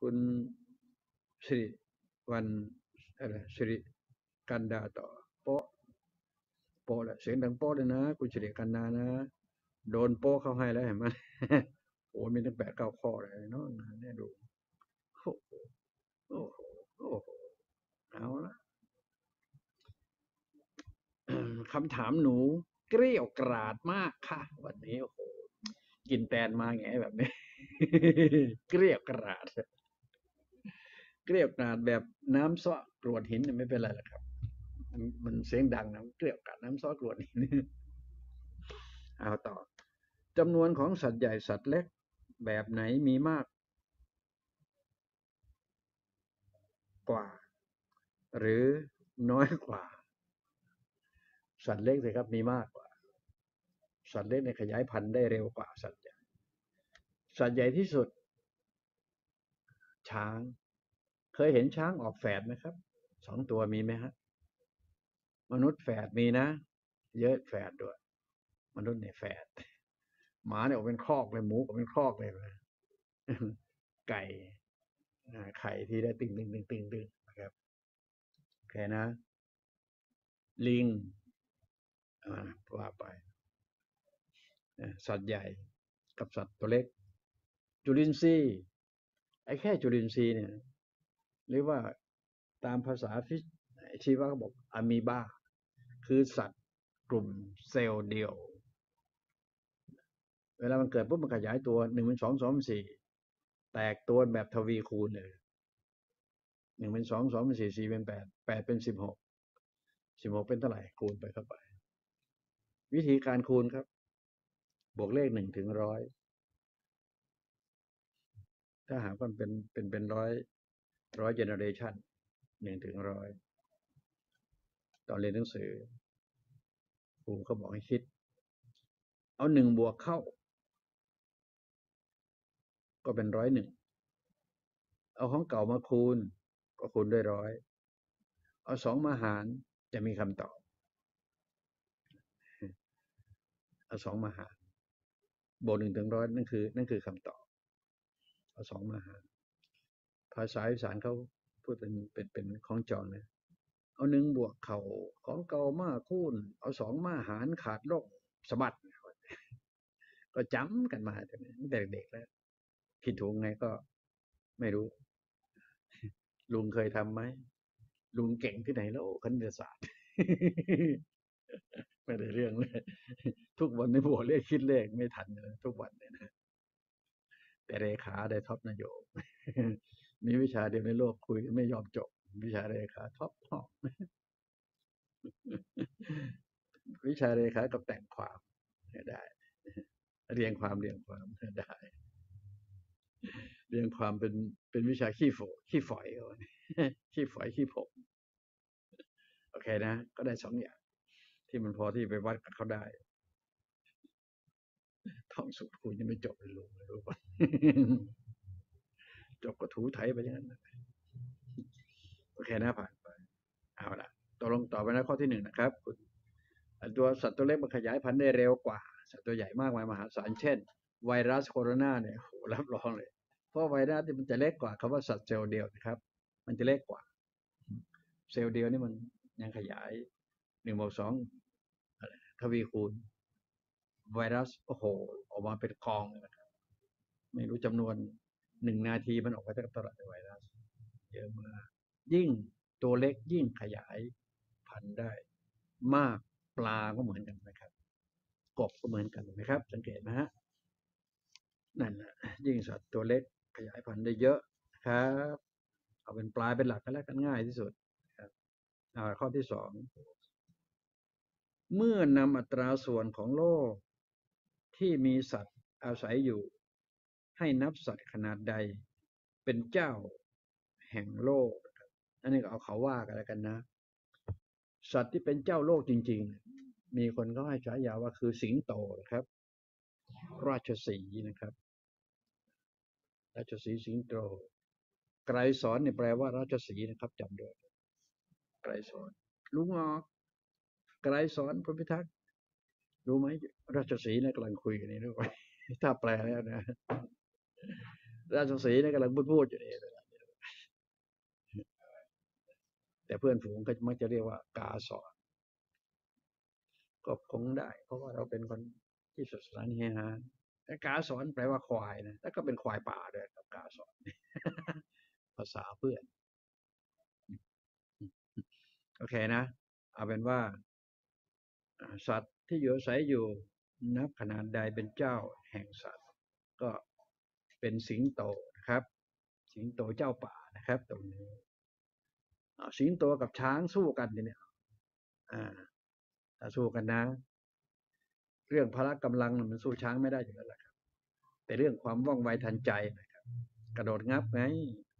คุณสิริวันอะไรสิริกันดาต่อโป๊ะโป๊ะแหละเสียงดังโป๊ะเลยนะคุณสิริกันดานะโดนโป๊ะเข้าให้แล้วเห็นไหมโอ้มีตั้ง8-9ข้อเลยเนาะเนี่ยดูโอ้โหโอ้โหโอ้โหเอาละคำถามหนูเกรี้ยวกราดมากค่ะวันนี้โอ้โหกินแตนมาไงแบบนี้เกรี้ยวกราดเกรี้ยวกราดแบบน้ำซ้อกรวดหินไม่เป็นไรหรอกครับมันเสียงดังนะเกรี้ยวกราดน้ำซ้อกรวดหินเอาต่อจำนวนของสัตว์ใหญ่สัตว์เล็กแบบไหนมีมากกว่าหรือน้อยกว่าสัตว์เล็กสิครับมีมากกว่าสัตว์เล็กในขยายพันธุ์ได้เร็วกว่าสัตว์ใหญ่สัตว์ใหญ่ที่สุดช้างเคยเห็นช้างออกแฝดไหมครับ2 ตัวมีไหมฮะมนุษย์แฝดมีนะเยอะแฝดด้วยมนุษย์เนี่ยแฝดหมาเนี่ยออกเป็นคอกเลยหมูก็เป็นคอกเลยไก่ไข่ที่ได้ตึงนะครับโอเคนะลิงว่าไปสัตว์ใหญ่กับสัตว์ตัวเล็กจุลินทรีย์ไอ้แค่จุลินทรีย์เนี่ยหรือว่าตามภาษาชีวะเขาบอกอะมีบาคือสัตว์กลุ่มเซลล์เดียวเวลามันเกิดปุ๊บมันขยายตัว1 เป็น 2 2 เป็น 4แตกตัวแบบทวีคูณเลย1 เป็น 2 2 เป็น 4 4 เป็น 8 8 เป็น 16 16เป็นเท่าไหร่คูณไปเข้าไปวิธีการคูณครับบวกเลข1 ถึง 100ถ้าหากว่าเป็นร้อยเจเนอเรชัน1 ถึง 100ตอนเรียนหนังสือครูเขาบอกให้คิดเอา1 บวกเข้าก็เป็น101เอาของเก่ามาคูณก็คูณด้วย100เอา2มาหารจะมีคำตอบเอา2มาหารบวก1 ถึง 100นั่นคือคำตอบเอา2มาหารภาษาอีสานเขาพูดเป็นของจองนะเอา1 บวกเข้าของเก่ามาคูณเอา2มาหารขาดโลกสะบัดก็จำกันมาตั้งแต่เด็กแล้วผิดถูกไงก็ไม่รู้ลุงเคยทำไหมลุงเก่งที่ไหนแล้วคณิตศาสตร์ไม่ได้เรื่องเลยทุกวันในหัวเลขคิดเลขไม่ทันเลยทุกวันเลยนะแต่เลขาได้ท็อปนโยบมีวิชาเดียวในโลกคุยไม่ยอมจบวิชาเลขาท็อปวิชาเลขากับแต่งความได้เรียงความได้เรียงความเป็นวิชาขี้ฝอยขี้ฝอยขี้ผงโอเคนะก็ได้2 อย่างที่มันพอที่ไปวัดกับเขาได้ท่องสูตรคูณยังไม่จบเลยลุงรู้ป่ะจบก็ถูไถไปอย่างนั้นโอเคนะผ่านไปเอาละตกลงต่อไปนะข้อที่1นะครับตัวสัตว์ตัวเล็กมันขยายพันธุ์ได้เร็วกว่าสัตว์ตัวใหญ่มากมายมหาศาลเช่นไวรัสโคโรนาเนี่ยโหรับรองเลยเพราะไวรัสมันจะเล็กกว่าคำว่าสัตว์เซลล์เดียวนะครับมันจะเล็กกว่าเซลล์เดียวนี่มันยังขยาย1 บวก 2ทวีคูณไวรัสโอ้โหออกมาเป็นกองเลยนะครับไม่รู้จำนวน1 นาทีมันออกไปเท่าไหร่ไวรัสเยอะมากยิ่งตัวเล็กยิ่งขยายพันธุ์ได้มากปลาก็เหมือนกันนะครับกบก็เหมือนกันนะครับสังเกตนะฮะนั่นแหละยิ่งสัตว์ตัวเล็กขยายพันธุ์ได้เยอะครับเอาเป็นปลาเป็นหลักกันแล้วกันง่ายที่สุดครับข้อที่2เมื่อนำอัตราส่วนของโลกที่มีสัตว์อาศัยอยู่ให้นับสัตว์ขนาดใดเป็นเจ้าแห่งโลกอันนี้ก็เอาเขาว่ากันแล้วกันนะสัตว์ที่เป็นเจ้าโลกจริงๆมีคนเขาให้ฉายาว่าคือสิงโตนะครับราชสีห์นะครับราชสีห์สิงโตไกรสอนเนี่ยแปลว่าราชสีห์นะครับจำด้วยไกรสอนลุงออกไกรสอนพรหมพิทักษ์รู้ไหมราชสีห์เนี่ยกำลังคุยกันนี่ด้วยถ้าแปลแล้วนะราชสีห์เนี่ยกำลังพูดอยู่นี่แต่เพื่อนฝูงก็มักจะเรียกว่ากาสอนก็คงได้เพราะว่าเราเป็นคนที่สดใสเฮฮาแต่กาสอนแปลว่าควายนะแล้วก็เป็นควายป่าด้วยกับกาสอนภาษาเพื่อนโอเคนะเอาเป็นว่าสัตว์ที่อยู่อาศัยอยู่นับขนาดใดเป็นเจ้าแห่งสัตว์ก็เป็นสิงโตนะครับสิงโตเจ้าป่านะครับตรงนี้สิงโตกับช้างสู้กันเนี่ยถ้าสู้กันนะเรื่องพละกำลังมันสู้ช้างไม่ได้อยู่แล้วแหละครับแต่เรื่องความว่องไวทันใจนะครับกระโดดงับไง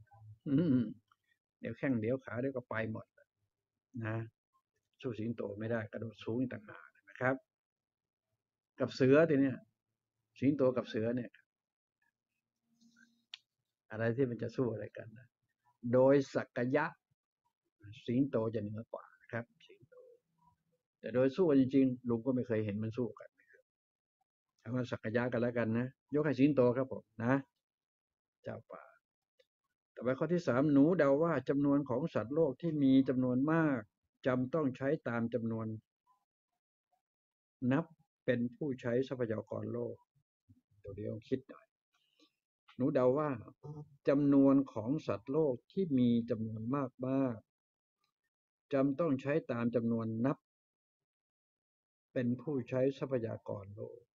เดี๋ยวแข้งเดี๋ยวขาเดี๋ยวก็ไปหมดนะสู้สิงโตไม่ได้กระโดดสูงต่างหากนะครับกับเสือทีเนี้ยสิงโตกับเสือเนี่ยอะไรที่มันจะสู้อะไรกันนะโดยสักยะสิงโตจะเหนือกว่าครับสิงโตแต่โดยสู้จริงๆลุงก็ไม่เคยเห็นมันสู้กันคำว่าสักยะกันแล้วกันนะยกให้สิงโตครับผมนะเจ้าป่าต่อไปข้อที่3หนูเดาว่าจำนวนของสัตว์โลกที่มีจำนวนมากจำต้องใช้ตามจำนวนนับเป็นผู้ใช้ทรัพยากรโลกตัวเดียวคิดหน่อยหนูเดาว่าจำนวนของสัตว์โลกที่มีจำนวนมากจำต้องใช้ตามจำนวนนับเป็นผู้ใช้ทรัพยากรโลก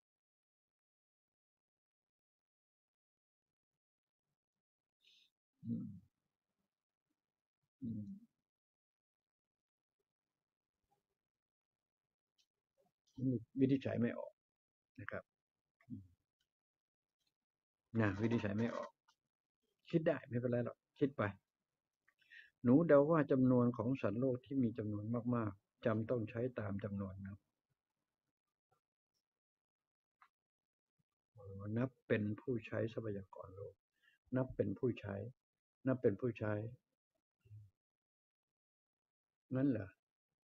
วิธีใช้ไม่ออกนะครับวิธีใช้ไม่ออกคิดได้ไม่เป็นไรหรอกคิดไปหนูเดาว่าจำนวนของสัตว์โลกที่มีจำนวนมากๆจำต้องใช้ตามจำนวนนับเป็นผู้ใช้ทรัพยากรโลกนับเป็นผู้ใช้นับเป็นผู้ใช้นั่นเหรอ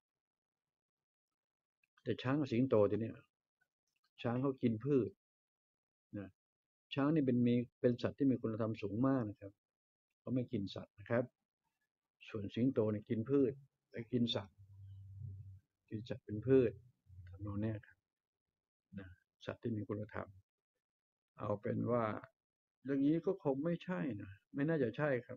แต่ช้างกับสิงโตทีนี้ช้างเขากินพืชนะช้างนี่เป็นสัตว์ที่มีคุณธรรมสูงมากนะครับเขาไม่กินสัตว์นะครับส่วนสิงโตเนี่ยกินพืชและกินสัตว์เป็นพืชทำนองนี้ครับนะสัตว์ที่มีคุณธรรมเอาเป็นว่าเรื่องนี้ก็คงไม่ใช่นะไม่น่าจะใช่ครับ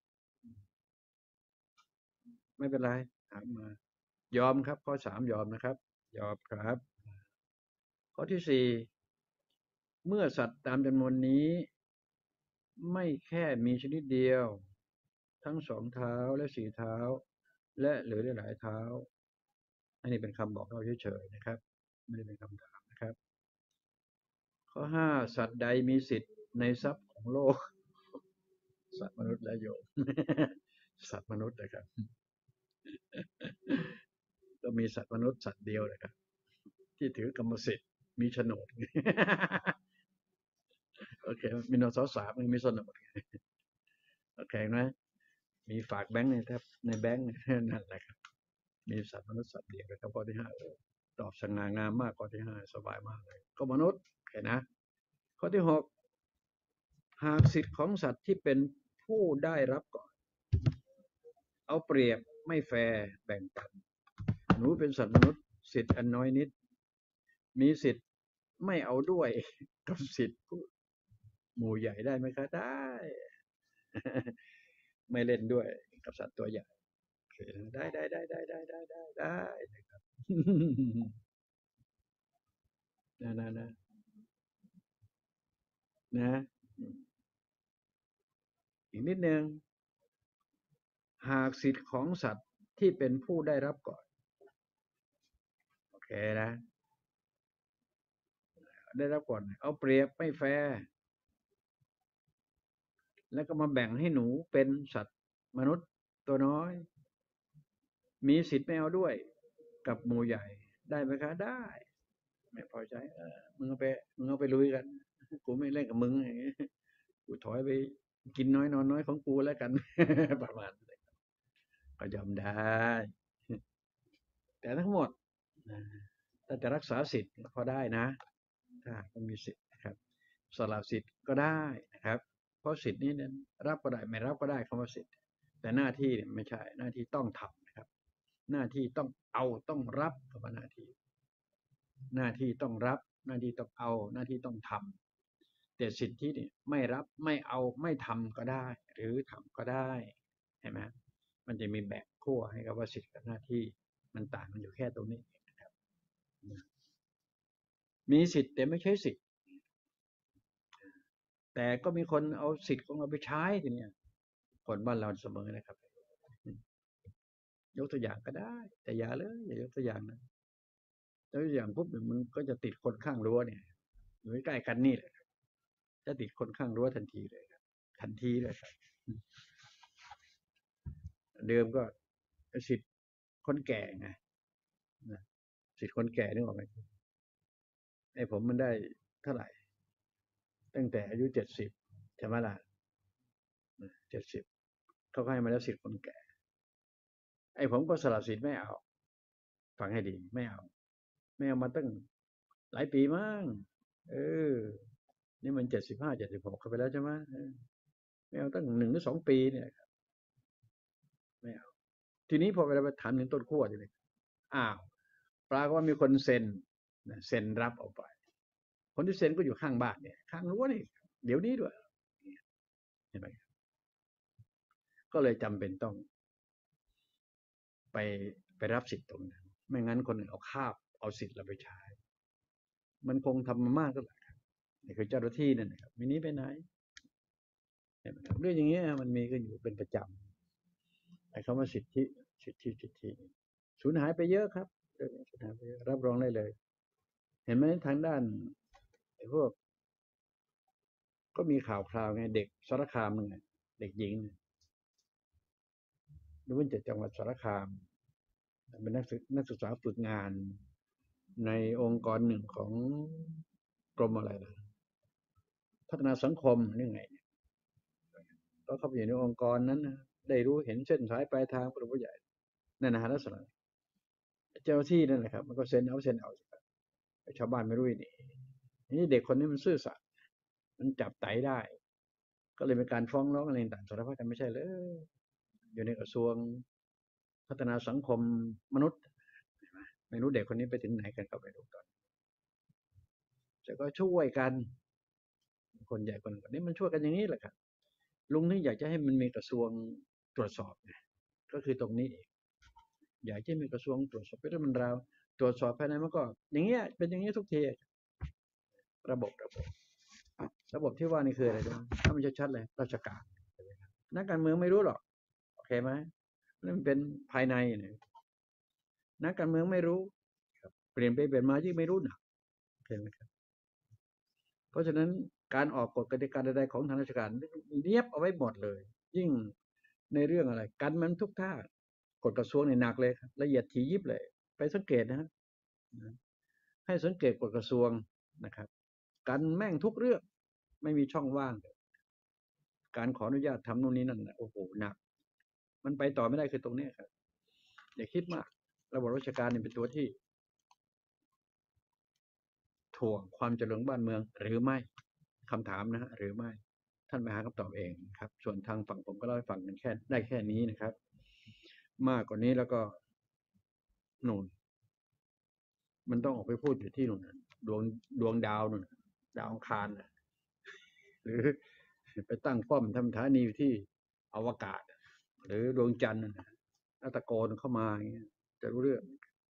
ไม่เป็นไรถามมายอมครับข้อ3ยอมนะครับยอมครับข้อที่4เมื่อสัตว์ตามจำนวนนี้ไม่แค่มีชนิดเดียวทั้ง2เท้าและ4เท้าและหรือหลายเท้าอันนี้เป็นคำบอกเล่าเฉยๆนะครับไม่ได้เป็นคำถามนะครับข้อ5สัตว์ใดมีสิทธิ์ในทรัพย์ของโลกสัตว์มนุษย์และโยมสัตว์มนุษย์นะครับก็มีสัตว์มนุษย์สัตว์เดียวนะครับที่ถือกรรมสิทธิ์มีโฉนดโอเคมีนส3มันมีโฉนดโอเคไหมมีฝากแบงค์ในแบงค์นั่นแหละครับมีสัตว์มนุษย์สัตว์เดียวนะครับข้อที่5ตอบสง่างามมากข้อที่5สบายมากเลยก็มนุษย์โอเคนะข้อที่6หากสิทธิ์ของสัตว์ที่เป็นผู้ได้รับก่อนเอาเปรียบไม่แฟร์แบ่งปันหนูเป็นสัตว์มนุษย์สิทธิ์อันน้อยนิดมีสิทธิ์ไม่เอาด้วยกับสิทธิ์ผู้หมู่ใหญ่ได้ไหมคะได้ไม่เล่นด้วยกับสัตว์ตัวใหญ่ได้นะครับนะอีกนิดนึงหากสิทธิ์ของสัตว์ที่เป็นผู้ได้รับก่อนโอเคนะได้รับก่อนเอาเปรียบไม่แฟร์แล้วก็มาแบ่งให้หนูเป็นสัตว์มนุษย์ตัวน้อยมีสิทธิ์ไม่เอาด้วยกับหมู่ใหญ่ได้ไหมคะได้ไม่พอใจมึงเอาไปลุยกันกูไม่เล่นกับมึงกูถอยไปกินน้อยนอนน้อยของกูแล้วกันประมาณก็ยอมได้แต่ทั้งหมดถ้าจะรักษาสิทธิ์พอได้นะถ้ามันมีสิทธิ์นะครับสละสิทธิ์ก็ได้นะครับเพราะสิทธิ์นี้เนี่ยรับก็ได้ไม่รับก็ได้คำว่าสิทธิ์แต่หน้าที่เนี่ยไม่ใช่หน้าที่ต้องทำนะครับหน้าที่ต้องเอาต้องรับกับหน้าที่ต้องรับหน้าที่ต้องเอาหน้าที่ต้องทำแต่สิทธิเนี่ยไม่รับไม่เอาไม่ทำก็ได้หรือทำก็ได้เห็นไหมมันจะมีแบ่งขั้วให้กับว่าสิทธิกับหน้าที่มันต่างกันอยู่แค่ตรงนี้นะครับมีสิทธิ์แต่ไม่ใช่สิทธิ์แต่ก็มีคนเอาสิทธิ์ของเราไปใช้ทีเนี้ยคนบ้านเราเสมอนะครับยกตัวอย่างก็ได้แต่อย่าเลยอย่ายกตัวอย่างนะยกตัวอย่างปุ๊บมันก็จะติดคนข้างรั้วเนี่ยอยู่ใกล้กันนี่แหละจะติดคนข้างรั้วทันทีเลยครับทันทีเลยครับเดิมก็สิทธิ์คนแก่ไงสิทธิ์คนแก่นึกออกไหมไอ้ผมมันได้เท่าไหร่ตั้งแต่อายุ70ใช่ไหมล่ะ70เขาให้มาแล้วสิทธิ์คนแก่ไอ้ผมก็สละสิทธิ์ไม่เอาฟังให้ดีไม่เอามาตั้งหลายปีมั้งเออนี่มัน75 76เข้าไปแล้วใช่ไหมไม่เอาตั้ง1 หรือ 2 ปีเนี่ยไม่เอาทีนี้พอเวลาไปถามถึงต้นขั้วทีนี้อ้าวปรากฏว่ามีคนเซ็นรับเอาไปคนที่เซ็นก็อยู่ข้างบ้านเนี่ยข้างรั้วนี่เดี๋ยวนี้ด้วยเห็นไหมก็เลยจำเป็นต้องไปรับสิทธิ์ตรงนั้นไม่งั้นคนอื่นเอาคาบเอาสิทธิ์เราไปใช้มันคงทำมามากก็แหละนี่คือเจ้าหน้าที่นั่นนะครับมินี้ไปไหนเห็นไหมครับเรื่องอย่างเงี้ยมันมีกันอยู่เป็นประจำไอ้คำว่าสิทธิสูญหายไปเยอะครับสูญหายไปเยอะรับรองได้เลยเห็นไหมทางด้านไอ้พวกก็มีข่าวคราวไงเด็กสารคามไงเด็กหญิงรู้ว่าจากจังหวัดสารคามเป็นนักศึกษาฝึกงานในองค์กรหนึ่งของกรมอะไรล่ะพัฒนาสังคมนี่ไงก็เข้าไปอยู่ในองค์กรนั้นนะได้รู้เห็นเส้นสายปลายทางผู้ใหญ่นั่นนะฮะลักษณะเจ้าที่นั่นแหละครับมันก็เซ็นเอาชาวบ้านไม่รู้นี่เด็กคนนี้มันซื่อสัตย์มันจับไตได้ก็เลยเป็นการฟ้องร้องอะไรต่างสารพัดกันไม่ใช่เลยอยู่ในกระทรวงพัฒนาสังคมมนุษย์ไม่รู้เด็กคนนี้ไปถึงไหนกันก็ไม่รู้ตอนแต่ก็ช่วยกันคนใหญ่คนนี้มันช่วยกันอย่างนี้แหละครับลุงนี่อยากจะให้มันมีกระทรวงตรวจสอบไงก็คือตรงนี้เองอยากจะมีกระทรวงตรวจสอบเป็นเรื่องราวตรวจสอบภายในมันก็อย่างเงี้ยเป็นอย่างนี้ทุกทีระบบที่ว่านี่คืออะไรนะถ้ามันชัดๆเลยราชการนักการเมืองไม่รู้หรอกโอเคไหมนั่นเป็นภายในเนี่ยนักการเมืองไม่รู้เปลี่ยนไปเปลี่ยนมายิ่งไม่รู้หนักเห็นไหมครับเพราะฉะนั้นการออกกฎกติกาใดๆของทางราชการเรียบเอาไว้หมดเลยยิ่งในเรื่องอะไรกันมันทุกท่ากฎกระทรวงเนี่ยหนักเลยละเอียดถี่ยิบเลยไปสังเกตนะฮะให้สังเกตกฎกระทรวงนะครับกันแม่งทุกเรื่องไม่มีช่องว่างการขออนุญาตทำนู่นนี่นั่นโอ้โหหนักมันไปต่อไม่ได้คือตรงนี้ครับอย่าคิดมากระบบราชการเนี่ยเป็นตัวที่ถ่วงความเจริญบ้านเมืองหรือไม่คำถามนะฮะหรือไม่ท่านไปหาคำตอบเองครับส่วนทางฝั่งผมก็เล่าให้ฟังกันแค่นี้นะครับมากกว่านี้แล้วก็นู่นมันต้องออกไปพูดอยู่ที่นู่นดวงดาวนู่นดาวอังคารหรือไปตั้งป้อมทำสถานีอยู่ที่อวกาศหรือดวงจันทร์แล้วตะโกนเข้ามาอย่างเงี้ยจะรู้เรื่อง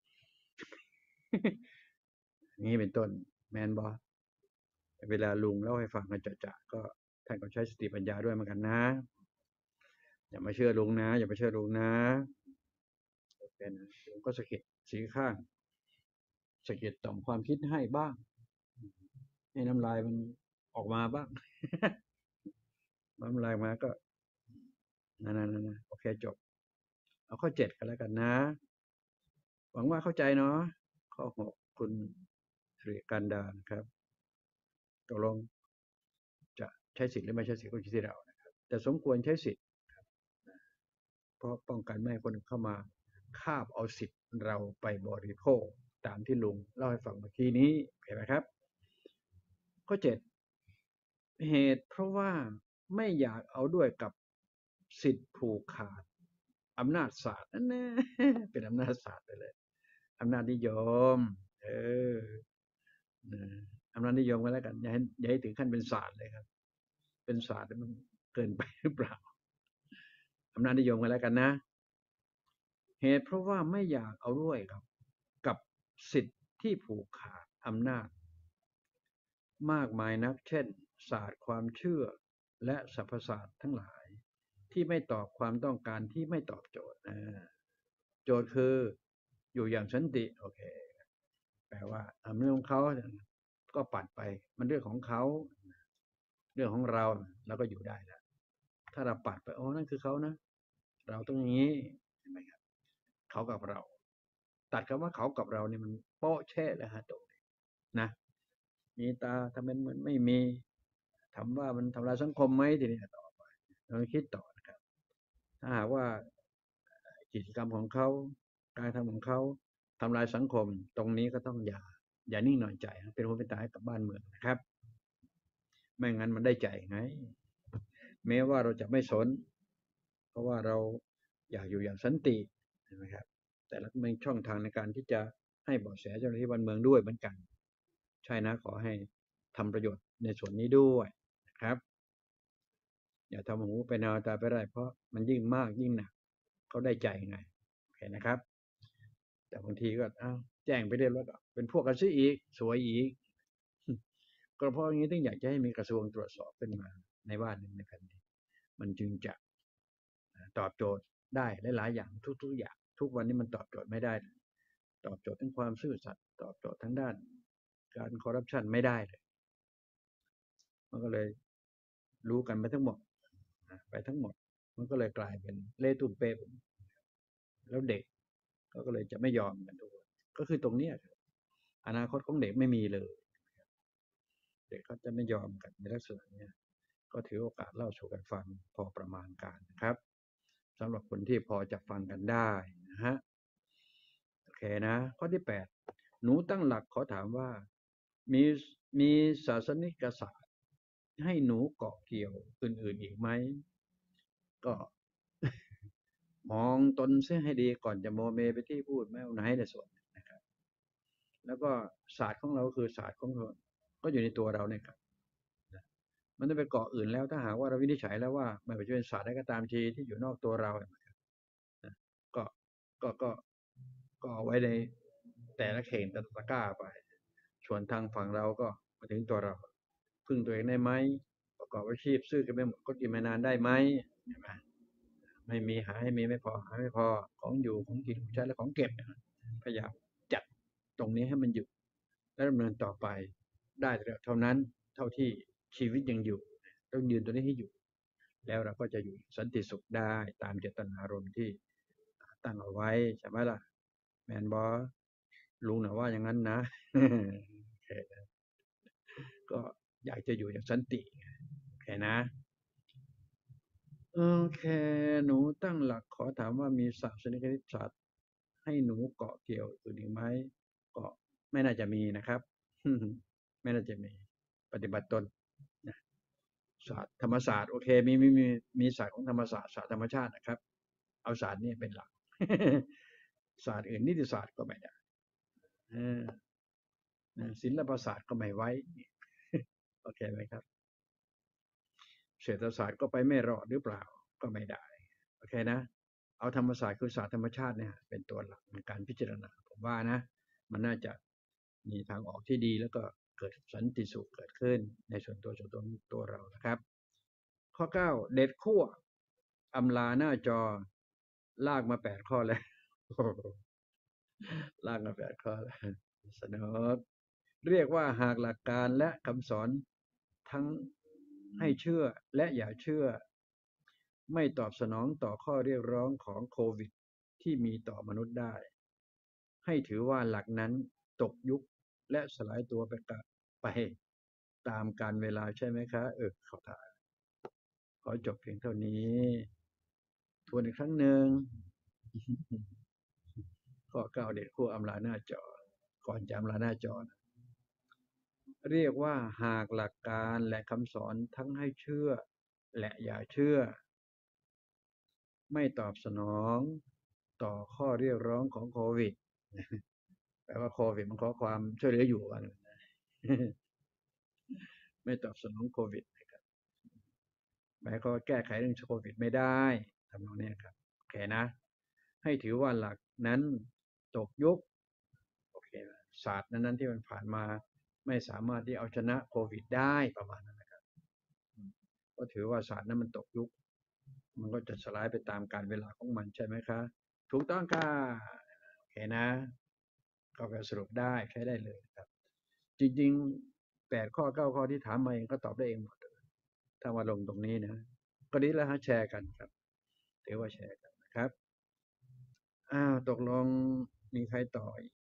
นี้เป็นต้นแมนบอเวลาลุงเล่าให้ฟังกันจะก็ท่านก็ใช้สติปัญญาด้วยเหมือนกันนะอย่ามาเชื่อลุงนะอย่ามาเชื่อลุงนะเป็นลุงก็สะกิดสีข้างสะกิดต่อมความคิดให้บ้างให้น้ำลายมันออกมาบ้างน้ำลายมาก็นั่นโอเคจบเอาข้อ7กันแล้วกันนะหวังว่าเข้าใจเนาะข้อ6คุณสิริกันดานะครับตกลงจะใช้สิทธิ์หรือไม่ใช้สิทธิ์ก็อยู่ที่เรานะครับแต่สมควรใช้สิทธิ์เพราะป้องกันไม่ให้คนเข้ามาคาบเอาสิทธิ์เราไปบริโภคตามที่ลุงเล่าให้ฟังเมื่อกี้นี้เห็นไหมครับข้อ7เหตุเพราะว่าไม่อยากเอาด้วยกับสิทธิ์ผูกขาดอำนาจศาสตร์นั่นแน่ เป็นอำนาจศาสตร์ไปเลยอำนาจนิยมเอออำนาจนิยมก็แล้วกันอย่าให้ถึงขั้นเป็นศาสตร์เลยครับเป็นศาสตร์มันเกินไปหรือเปล่าอำนาจนิยมก็แล้วกันนะเหตุเพราะว่าไม่อยากเอาด้วยครับกับสิทธิ์ที่ผูกขาดอำนาจมากมายนักเช่นศาสตร์ความเชื่อและสรรพศาสตร์ทั้งหลายที่ไม่ตอบความต้องการที่ไม่ตอบโจทย์โจทย์คืออยู่อย่างสันติโอเคแปลว่าเรื่องของเขาก็ปัดไปมันเรื่องของเขาเรื่องของเราก็อยู่ได้แล้วถ้าเราปัดไปนั่นคือเขานะเราต้องอย่างนี้ใช่ไหมครับเขากับเราตัดคำว่าเขากับเราเนี่ยมันโป๊ะแช่แล้วฮะตรงนี้นะมีตาทำเป็นเหมือนไม่มีถามว่ามันทำลายสังคมไหมทีนี้ต่อไปเราคิดต่อนะครับถ้าหากว่ากิจกรรมของเขาการทำของเขาทำลายสังคมตรงนี้ก็ต้องอย่านิ่งนอนใจเป็นหัวเป็นตาให้กับบ้านเมืองนะครับไม่งั้นมันได้ใจไงแม้ว่าเราจะไม่สนเพราะว่าเราอยากอยู่อย่างสันติใช่ไหมครับแต่ละมีช่องทางในการที่จะให้เบาะแสเจ้าหน้าที่บ้านเมืองด้วยเหมือนกันใช่นะขอให้ทำประโยชน์ในส่วนนี้ด้วยนะครับอย่าทำหูไปนาตาไปได้เพราะมันยิ่งมากยิ่งหนักเขาได้ใจไงโอเคนะครับแต่บางทีก็แจ้งไปเรื่อยแล้วเป็นพวกกันซะอีกสวยอีกก็เพราะอย่างนี้ต้องอยากจะให้มีกระทรวงตรวจสอบขึ้นมาในบ้านในแผ่นดินมันจึงจะตอบโจทย์ได้หลายๆอย่างทุกๆอย่างทุกวันนี้มันตอบโจทย์ไม่ได้ตอบโจทย์ทั้งความซื่อสัตย์ตอบโจทย์ทั้งด้านการคอร์รัปชันไม่ได้เลยมันก็เลยรู้กันไปทั้งหมดมันก็เลยกลายเป็นเล่ตุ่มเป๊ะแล้วเด็กก็เลยจะไม่ยอมกันทุกคนก็คือตรงนี้อนาคตของเด็กไม่มีเลยเด็กก็จะไม่ยอมกันในลักษณะนี้ก็ถือโอกาสเล่าสู่กันฟังพอประมาณการนะครับสำหรับคนที่พอจะฟังกันได้นะฮะโอเคนะข้อที่8หนูตั้งหลักขอถามว่ามีศาสนิกศาสตร์ให้หนูเกาะเกี่ยวอื่นๆอีกไหมก็มองตนเสียให้ดีก่อนจะโมเมไปที่พูดไม่เอาไหนในส่วนนะครับแล้วก็ศาสตร์ของเราคือศาสตร์ของเราก็อยู่ในตัวเราเนี่ยครับมันต้องไปเกาะอื่นแล้วถ้าหากว่าเราวินิจฉัยแล้วว่าไม่ว่าจะเป็นศาสตร์ใดก็ตามทีที่อยู่นอกตัวเราก็ก็เอาไว้ในแต่ละเข่งแต่ละตะกร้าไปส่วนทางฝั่งเราก็มาถึงตัวเราพึ่งตัวเองได้ไหมประกอบอาชีพซื้อกันไม่หมดก็กินไม่นานได้ไหมใช่ไหมไม่มีหาให้มีไม่พอหาไม่พอของอยู่ของกินของใช้และของเก็บพยายามจัดตรงนี้ให้มันอยู่และดำเนินต่อไปได้เท่านั้นเท่าที่ชีวิตยังอยู่ต้องยืนตัวนี้ให้อยู่แล้วเราก็จะอยู่สันติสุขได้ตามเจตนารมณ์ที่ตั้งเอาไว้ใช่ไหมล่ะแมนบอลุงนะว่าอย่างนั้นนะก็อยากจะอยู่อย่างสันติโอเคนะโอเคหนูตั้งหลักขอถามว่ามีศาสนิกศาสตร์ให้หนูเกาะเกี่ยวอื่นอีกไหมก็ไม่น่าจะมีนะครับไม่น่าจะมีปฏิบัติตนนะศาสตร์ธรรมศาสตร์โอเคมีศาสตร์ของธรรมศาสตร์ศาสตร์ธรรมชาตินะครับเอาศาสตร์นี้เป็นหลักศาสตร์อื่นนิติศาสตร์ก็ไม่ได้ศิลปศาสตร์ก็ไม่ไว้โอเคไหมครับเศรษฐศาสตร์ก็ไปไม่รอดหรือเปล่าก็ไม่ได้โอเคนะเอาธรรมศาสตร์คือศาสตร์ธรรมชาติเนี่ยเป็นตัวหลักในการพิจารณาผมว่านะมันน่าจะมีทางออกที่ดีแล้วก็เกิดสันติสุขเกิดขึ้นในส่วนตัวเรานะครับข้อ9เด็ดขั้วอำลาหน้าจอลากมา8ข้อแล้วลากมา8ข้อแล้วสนุกเรียกว่าหากหลักการและคำสอนทั้งให้เชื่อและอย่าเชื่อไม่ตอบสนองต่อข้อเรียกร้องของโควิดที่มีต่อมนุษย์ได้ให้ถือว่าหลักนั้นตกยุคและสลายตัวไปตามกาลเวลาใช่ไหมคะเขาถามขอจบเพียงเท่านี้ทวนอีกครั้งหนึ่งข้อ9เด็ดขั้วอำลาหน้าจอก่อนจะอำลาหน้าจอเรียกว่าหากหลักการและคำสอนทั้งให้เชื่อและอย่าเชื่อไม่ตอบสนองต่อข้อเรียกร้องของโควิดแปลว่าโควิดมันขอความช่วยเหลืออยู่ว่างั้นไม่ตอบสนองโควิดนะครับหมายความว่าแก้ไขเรื่องโควิดไม่ได้ทำนองนี้ครับโอเคนะให้ถือว่าหลักนั้นตกยุคโอเคศาสตร์นั้นๆที่มันผ่านมาไม่สามารถที่เอาชนะโควิดได้ประมาณนั้นนะครับก็ถือว่าศาสตร์นั้นมันตกยุคมันก็จะสลายไปตามกาลเวลาของมันใช่ไหมคะถูกต้องค่ะโอเคนะก็ไปสรุปได้ใช้ได้เลยครับจริงๆ8 ข้อ 9 ข้อที่ถามมาเองก็ตอบได้เองหมดถ้ามาลงตรงนี้นะก็ดีแล้วฮะแชร์กันครับถือว่าแชร์กันนะครับตกลงมีใครต่อ